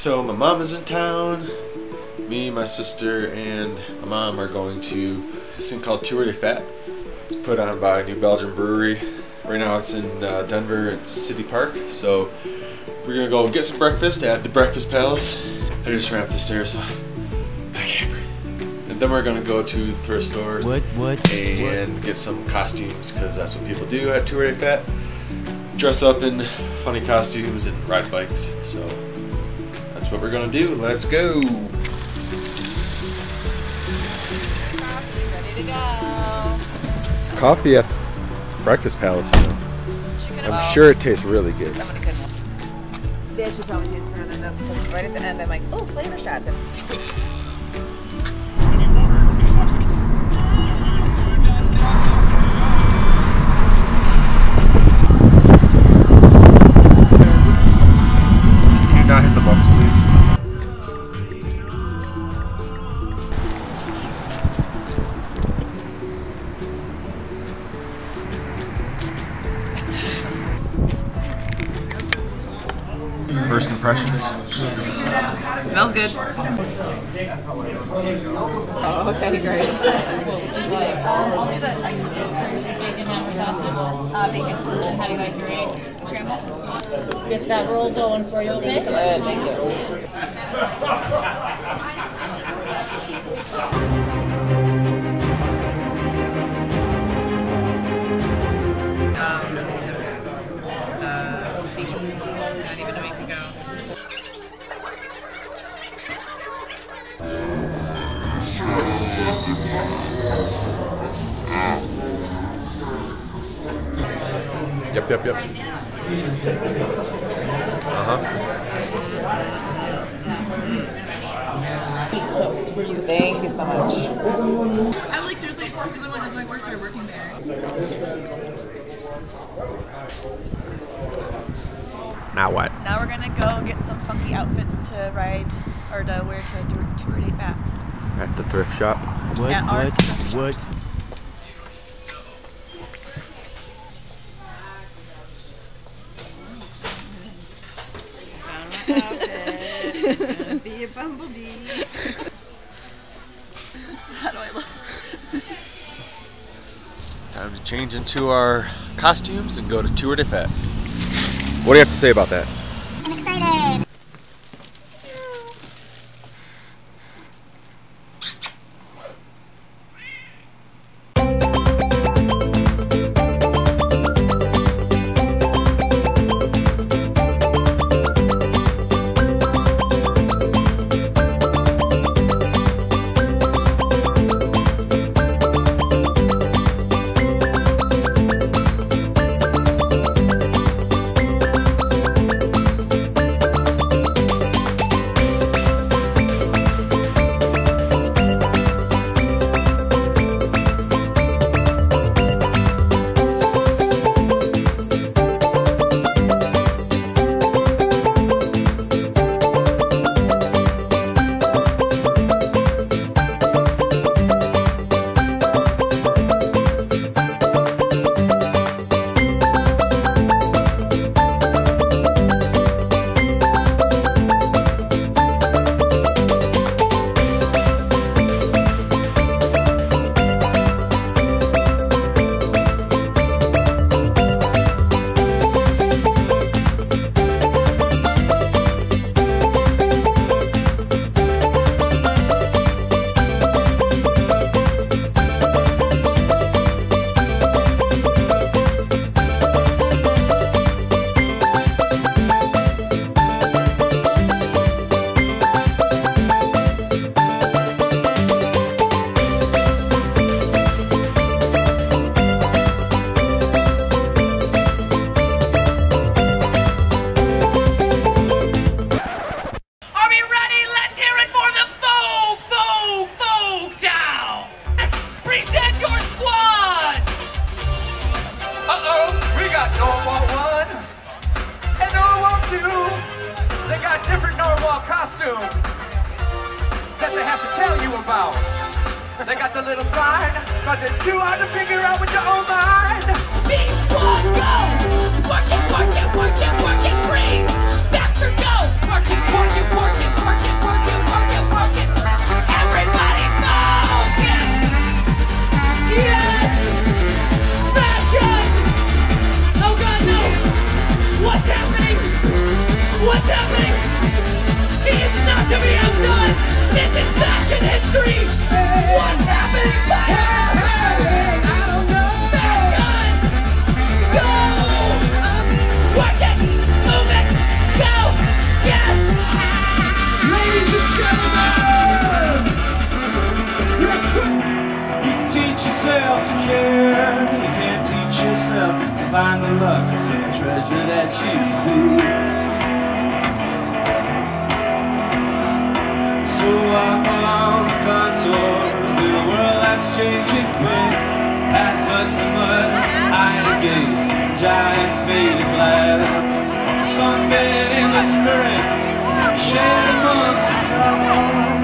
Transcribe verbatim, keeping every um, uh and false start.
So my mom is in town. Me, my sister, and my mom are going to this thing called Tour de Fat. It's put on by New Belgium Brewery. Right now it's in uh, Denver at City Park. So we're gonna go get some breakfast at the Breakfast Palace. I just ran up the stairs, so I can't breathe. And then we're gonna go to the thrift store what, what, and what? get some costumes, because that's what people do at Tour de Fat. Dress up in funny costumes and ride bikes. So that's what we're gonna do. Let's go. Ready to go. Coffee at Breakfast Palace. I'm oh. sure it tastes really good. Somebody could have. They actually probably taste better than this, because right at the end I'm like, oh, flavor shots. Can you not hit the bumps, please? First impressions? Smells good. Oh, okay, great. What would you like? Um, I'll do that Texas toast with bacon, ham, or sausage. Uh, bacon. And how do you like your eggs? Scrambled. Get that roll going for you, okay? Good, thank you. Not even a week ago. Yep, yep, yep. Uh-huh. Toast for you. Thank you so much. I like seriously, because I'm like, this is my first time working there. Now what? Now we're gonna go get some funky outfits to ride, or to wear to Tour de Fat. At the thrift shop. What, At our what, thrift shop. what? Outfit. Be a bumblebee. How do I look? Time to change into our costumes and go to Tour de Fat. What do you have to say about that? I'm excited. They got different narwhal costumes that they have to tell you about. They got the little sign, cause it's too hard to figure out with your own mind. Beat one, go! Work it, work it, work it, work it, breathe! Faster, go! Work it, work it, work it! find the luck for the treasure that you seek. So walk along the contours of a world that's changing quick. Past huts and mud, iron gates, giants faded glass. Sunbathe in the spirit, shared amongst us all.